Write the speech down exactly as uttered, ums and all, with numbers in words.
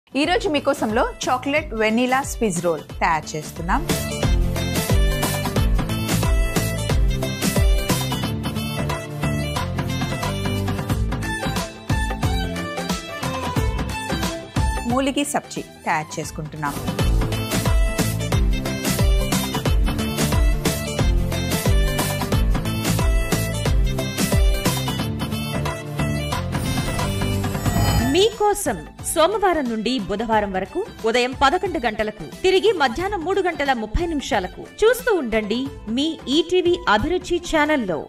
ఈ రోజు మీకోసంలో చాక్లెట్ వెనిలా స్విజ్ రోల్ తయారు చేస్తున్నాం. మూలిగి సబ్జీ తయారు చేసుకుంటున్నాం. మీకోసం సోమవారం నుండి బుధవారం వరకు ఉదయం పదకొండు గంటలకు, తిరిగి మధ్యాహ్నం మూడు గంటల ముప్పై నిమిషాలకు చూస్తూ ఉండండి మీ ఈటీవీ అభిరుచి ఛానల్లో.